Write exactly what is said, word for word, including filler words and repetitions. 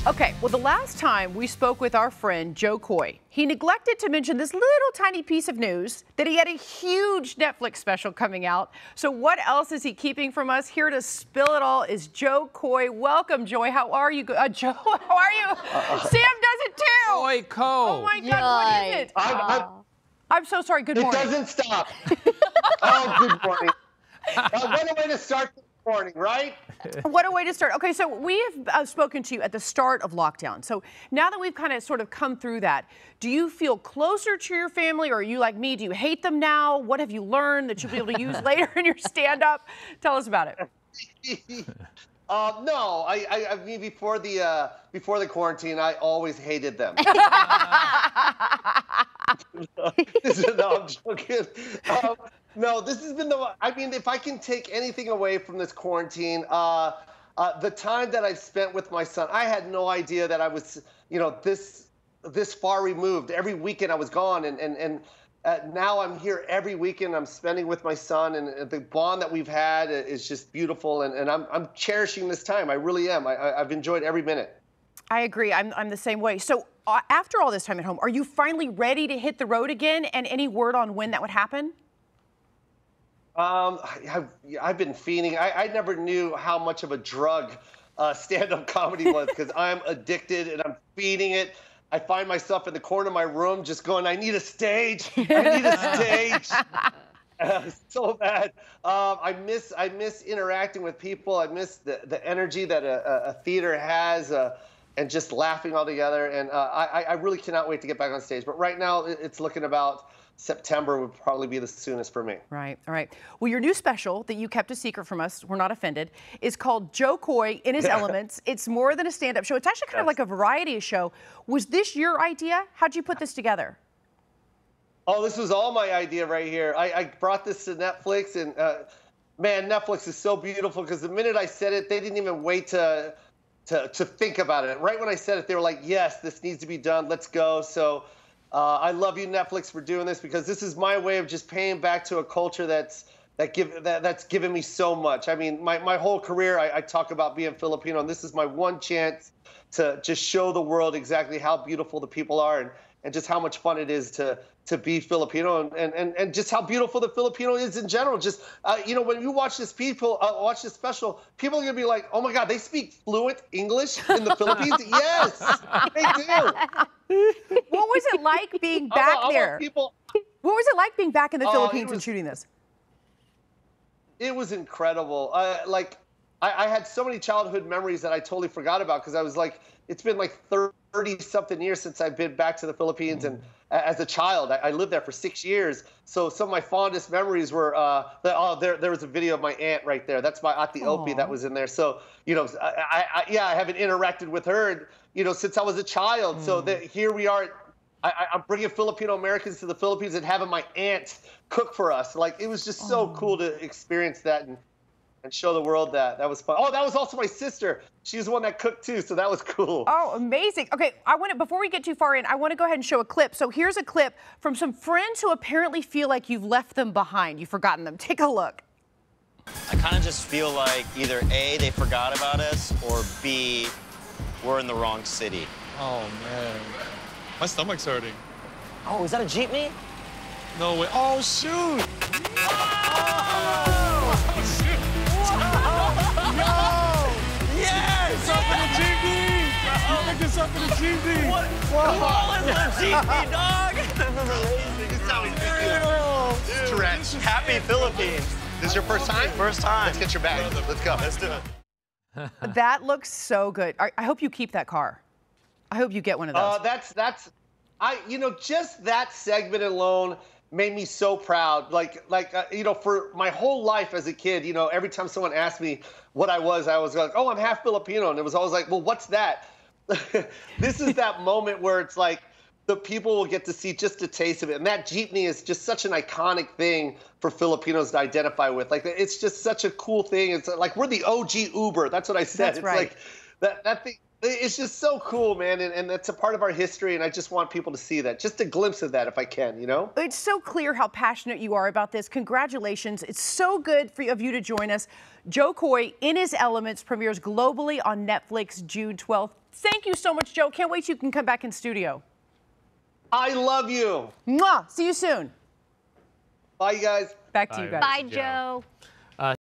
Okay, well, the last time we spoke with our friend Joe Coy, he neglected to mention this little tiny piece of news that he had a huge Netflix special coming out. So what else is he keeping from us? Here to spill it all is Joe Coy. Welcome, Joy. How are you? Uh, Joe, how are you? Uh, Sam does it too. Coy Co. Oh my God, what is it? I'm, I'm, I'm so sorry. Good morning. It doesn't stop. Oh, good morning. Uh, what a way to start this morning, right? What a way to start. Okay, so we have uh, spoken to you at the start of lockdown. So now that we've kind of sort of come through that, do you feel closer to your family, or are you like me? Do you hate them now? What have you learned that you'll be able to use later in your stand-up? Tell us about it. Uh, no, I, I, I mean, before the uh, before the quarantine, I always hated them. this is, no, I'm joking. Um, no, this has been the. I mean, if I can take anything away from this quarantine, uh, uh, the time that I've spent with my son, I had no idea that I was, you know, this this far removed. Every weekend I was gone, and and and. Uh, now I'm here every weekend. I'm spending with my son, and, and the bond that we've had is just beautiful. And, and I'm, I'm cherishing this time. I really am. I, I, I've enjoyed every minute. I agree. I'm, I'm the same way. So uh, after all this time at home, are you finally ready to hit the road again? And any word on when that would happen? Um, I've, I've been fiending. I, I never knew how much of a drug uh, stand-up comedy was, because I'm addicted and I'm feeding it. I find myself in the corner of my room just going, I need a stage. I need a stage. Uh, so bad. Um, I miss I miss interacting with people. I miss the, the energy that a, a theater has, uh, and just laughing all together. And uh, I, I really cannot wait to get back on stage. But right now, it's looking about September would probably be the soonest for me. Right, all right. Well, your new special that you kept a secret from us, we're not offended, is called Joe Coy in His Elements. It's more than a stand-up show. It's actually kind yes. of like a variety show. Was this your idea? How'd you put this together? Oh, this was all my idea right here. I, I brought this to Netflix, and uh, man, Netflix is so beautiful, because the minute I said it, they didn't even wait to, to, to think about it. Right when I said it, they were like, yes, this needs to be done. Let's go. So. Uh, I love you, Netflix, for doing this, because this is my way of just paying back to a culture that's that give that, that's given me so much. I mean, my, my whole career, I, I talk about being Filipino, and this is my one chance to just show the world exactly how beautiful the people are, and, and just how much fun it is to to be Filipino, and, and, and just how beautiful the Filipino is in general. Just, uh, you know, when you watch this people, uh, watch this special, people are going to be like, oh my God, they speak fluent English in the Philippines? Yes, they do. What was it like being back I want, there? I want people, what was it like being back in the uh, Philippines was, and shooting this? It was incredible. Uh, like, I, I had so many childhood memories that I totally forgot about, because I was like, it's been like thirty something years since I've been back to the Philippines. And as a child, I, I lived there for six years. So some of my fondest memories were, uh, the, oh, there, there was a video of my aunt right there. That's my Ate Opie that was in there. So, you know, I, I, yeah, I haven't interacted with her, you know, since I was a child. Mm. So that here we are. I, I'm bringing Filipino Americans to the Philippines and having my aunt cook for us. Like, it was just so oh. cool to experience that and, and show the world that. That was fun. Oh, that was also my sister. She was the one that cooked too, so that was cool. Oh, amazing. Okay, I want to, before we get too far in, I want to go ahead and show a clip. So here's a clip from some friends who apparently feel like you've left them behind. You've forgotten them. Take a look. I kind of just feel like either A, they forgot about us, or B, we're in the wrong city. Oh, man. My stomach's hurting. Oh, is that a jeepney? No way. Oh, shoot! Oh, oh shoot! No! Yes! It's up in the jeepney! Oh, pick this up in the jeepney! What? Whoa! It's a jeepney, dog! This is amazing. This is how we do it. Tourette's. Happy Philippines. This is your first time? First time. Let's get your bag. Let's go. Let's do it. That looks so good. I, I hope you keep that car. I hope you get one of those. Uh, that's, that's, I, you know, just that segment alone made me so proud. Like, like, uh, you know, for my whole life as a kid, you know, every time someone asked me what I was, I was like, oh, I'm half Filipino. And it was always like, well, what's that? This is that moment where it's like, the people will get to see just a taste of it. And that jeepney is just such an iconic thing for Filipinos to identify with. Like, it's just such a cool thing. It's like, we're the O G Uber. That's what I said. That's it's right. like, that, that thing. It's just so cool, man, and, and that's a part of our history, and I just want people to see that, just a glimpse of that if I can, you know? It's so clear how passionate you are about this. Congratulations. It's so good for, of you to join us. Joe Coy, in His Elements, premieres globally on Netflix June twelfth. thank you so much, Joe. Can't wait till you can come back in studio. I love you. Mwah. See you soon. Bye, you guys. Back to Bye, you guys. Bye, Joe. Joe.